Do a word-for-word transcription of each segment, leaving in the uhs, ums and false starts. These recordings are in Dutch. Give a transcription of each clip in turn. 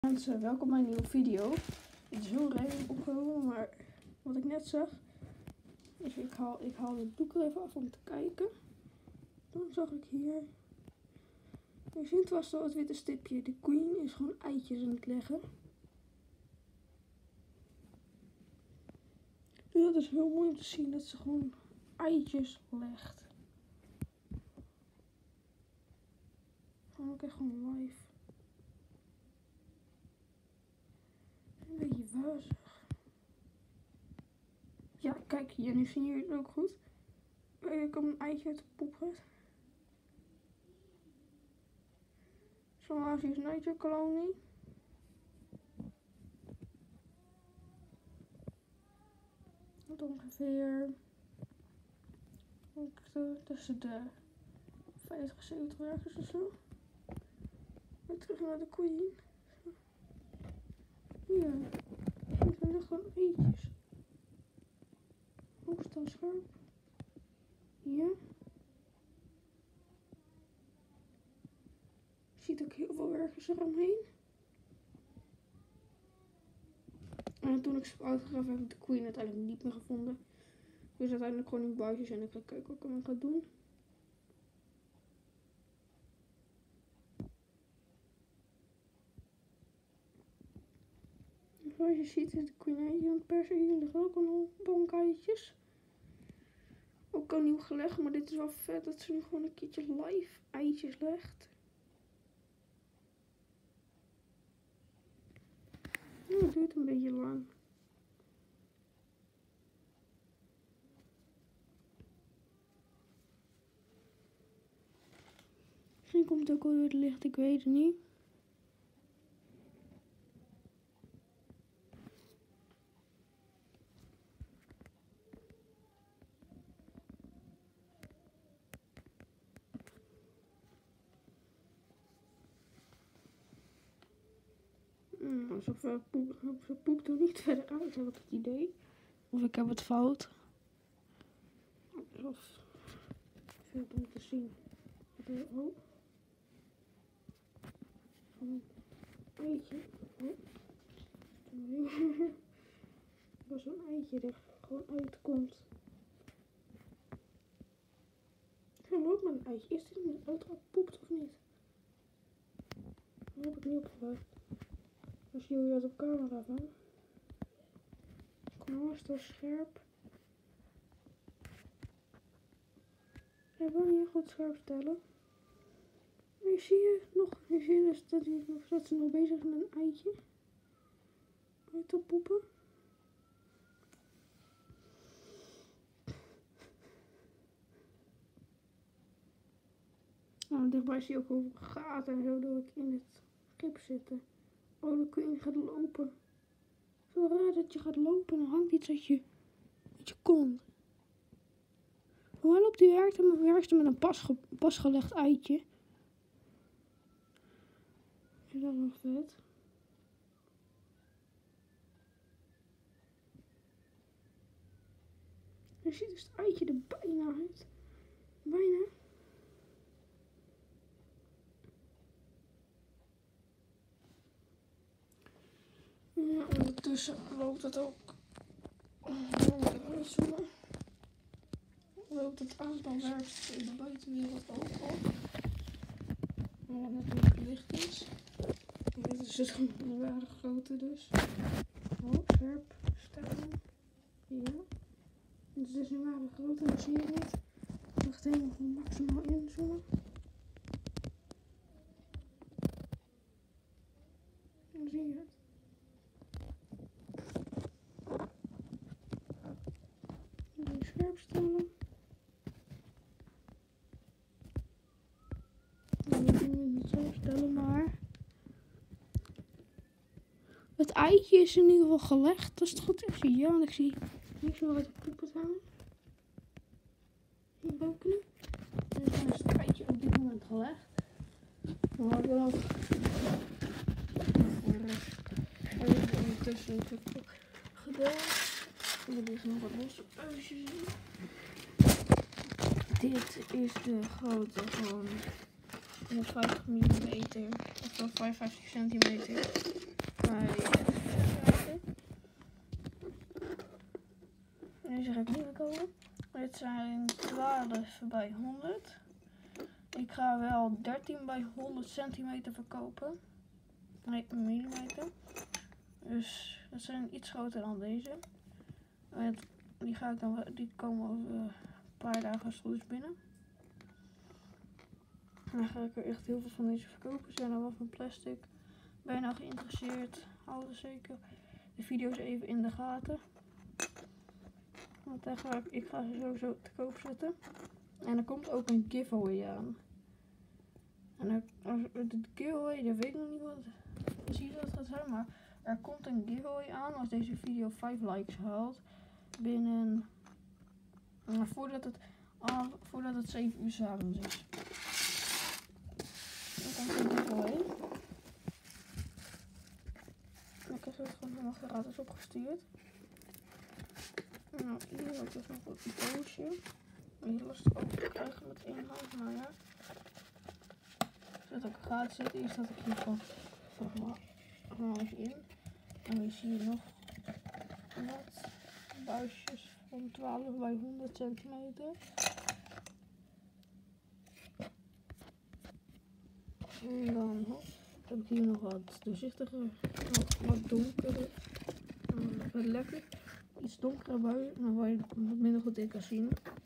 Mensen, welkom bij een nieuwe video. Het is heel redelijk opgenomen, maar wat ik net zag, is ik haal, ik haal het doek er even af om te kijken. Dan zag ik hier, je ziet vast al het witte stipje, de queen is gewoon eitjes aan het leggen. Dus dat is heel mooi om te zien dat ze gewoon eitjes legt. Gewoon ook echt gewoon live. Een beetje wazig. Ja, kijk hier, nu zie je het ook goed. Er komt een eitje uit de poep uit. Zo'n Azië's eitjenkolonie. Wat ongeveer tussen de vijftig, zeventig werkers of zo. Weer terug naar de queen. Ja, er liggen gewoon eitjes. Hoe is dan scherp? Ja. Je ziet ook heel veel werkers eromheen. En toen ik ze heb uitgegraven heb ik de queen uiteindelijk niet meer gevonden. Dus uiteindelijk gewoon in buisjes en ik ga kijken wat ik ermee ga doen. Zoals je ziet is de queen eitje aan het persen. Hier liggen ook al bonk eitjes. Ook al nieuw gelegd, maar dit is wel vet dat ze nu gewoon een keertje live eitjes legt. Ja, het duurt een beetje lang. Misschien komt het ook wel door het licht, ik weet het niet. Nou, zo ver poep, zo poept er niet verder uit, heb ik het idee. Of ik heb het fout. Of veel om te zien. Oh. Een eitje. Oh. Dat is een eitje er gewoon uitkomt. Hij loopt met een eitje. Is dit niet uitgepoept of niet? Dat heb ik niet opgewacht. Dan zie je dat op camera van. Kom maar, is toch scherp. Hij wil niet goed scherp stellen. Maar zie je nog, je ziet dus dat, hij, dat ze nog bezig is met een eitje. Uit te poepen. Nou, dichtbij zie je ook hoeveel gaten en zo dat ik in het schip zitten. Oh, de queen gaat lopen. Zo raar dat je gaat lopen en dan hangt iets uit je, uit je kont. Hoe loopt die werkte, werkte met een pasge, pasgelegd eitje. Is dat nog vet? Je ziet dus het eitje er bijna uit. Bijna. Ja, ondertussen loopt het ook. Uitzoomen. Loopt het aantal werkers in de buitenwereld ook op. Maar wat natuurlijk licht is. Dit is het een ware grootte dus. Oh, scherp stellen. Ja. Dit is dus een ware grootte, dat zie je niet. Wacht even, maximaal inzoomen. Dan zie je het. Even scherp stellen. Nou, we kunnen het zo stellen, maar het eitje is in ieder geval gelegd. Dat is het goed. Ik zie ja, want ik zie niks meer uit de poep hangen. Hier ook nu. En dan is het eitje op dit moment gelegd. Dan had ik dan ook voor de ondertussen natuurlijk gedaan. Er liggen nog wat losse puisjes in. Dit is de grootte van honderdvijftig millimeter of vijfenvijftig centimeter. even bij honderd. Ik ga wel dertien bij honderd centimeter verkopen. Nee, millimeter. Dus dat zijn iets groter dan deze. En die, ga ik dan, die komen over een paar dagen als het goed is binnen. En dan ga ik er echt heel veel van deze verkopen. Ze zijn al wel van plastic. Ben je nou geïnteresseerd? Hou er zeker de video's even in de gaten. Want dan ga ik, ik ga ze sowieso te koop zetten. En er komt ook een giveaway aan. En er, als, de giveaway, dat weet ik nog niet wat precies wat het gaat zijn. Maar er komt een giveaway aan als deze video vijf likes haalt. Binnen, uh, voordat, het, uh, voordat het zeven uur 's avonds is. Dan komt een giveaway. Ik heb het gewoon helemaal gratis opgestuurd. Nou, hier heb ik dus nog een doosje. Heel lastig open te krijgen met één hand, maar ja. Zet ook gratis in. Eerst had ik hier van gewoon even in. En dan zie je nog wat buisjes van twaalf bij honderd centimeter. En dan hop, heb ik hier nog wat doorzichtiger, wat, wat donkerder. Wat lekker. Iets donkere buien, maar waar je wat minder goed in kan zien.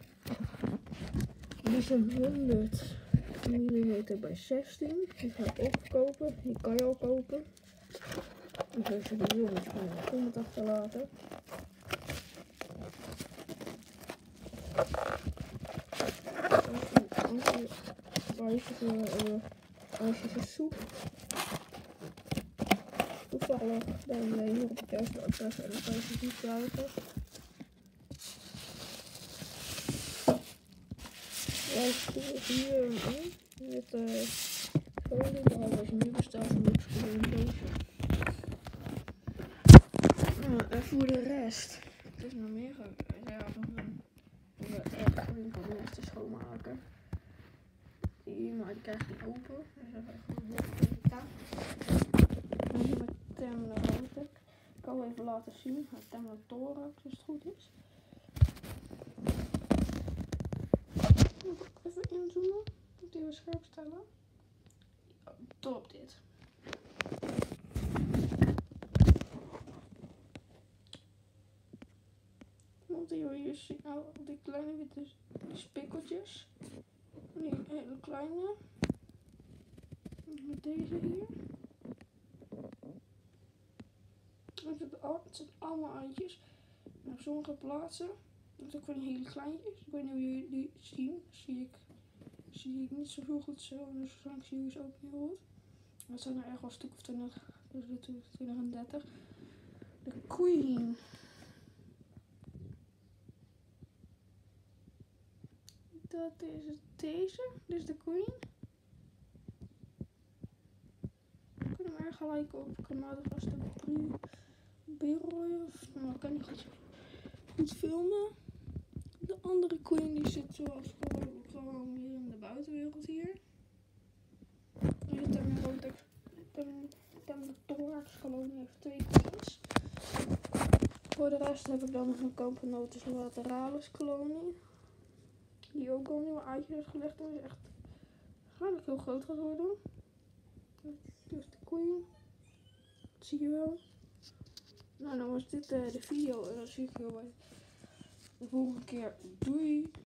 Die zijn honderd millimeter bij zestien. Die ga ik ook kopen. Die kan je al kopen. En zo zit de jongens gewoon in de comment achterlaten. Buisjes is soep. Toevallig ben je hier op het juiste adres en dan kan je ze niet krijgen. Wij sturen hier in met uh, folie, maar als je nu bestelt dan moet je een doosje. Nou, en voor de rest, het is nog meer reserve om echt goed proberen te schoonmaken. Die, maar die krijg je niet open, dus dat is gewoon heel veel taak. En hier met Terminal Rotek. Ik kan wel even laten zien, het Terminal Thorax als het goed is. Moet ik even inzoomen, moet die weer scherp stellen. Top dit. Want hier hier zien nou die kleine witte die spikkeltjes. Die hele kleine. Met deze hier. Het zijn, al, het zijn allemaal eitjes. En op sommige plaatsen, dat is ook van hele kleintjes. Ik weet niet of jullie die zien. Zie ik, zie ik niet zo heel goed zo. Dus waarschijnlijk zie je ze ook niet goed. Dat zijn er echt wel een stuk of twintig. Dus natuurlijk twintig en dertig. De Queen. Dat is deze. Dit is de Queen. Ik kan hem er gelijk op. Ik kan nou vast een B-roll of nou, ik kan niet goed, goed filmen. De andere Queen die zit zoals gewoon, gewoon hier in de buitenwereld hier. En de Terminal Rotek, Terminal Thorax kolonie heeft twee queens. Voor de rest heb ik dan nog een Camponotus lateralis kolonie. Die ook al nieuwe eitjes heeft gelegd en is echt waarschijnlijk heel groot gaat worden. Dit is de Queen. Dat zie je wel. Nou, dan was dit uh, de video en dan zie ik je bij de volgende keer. Doei!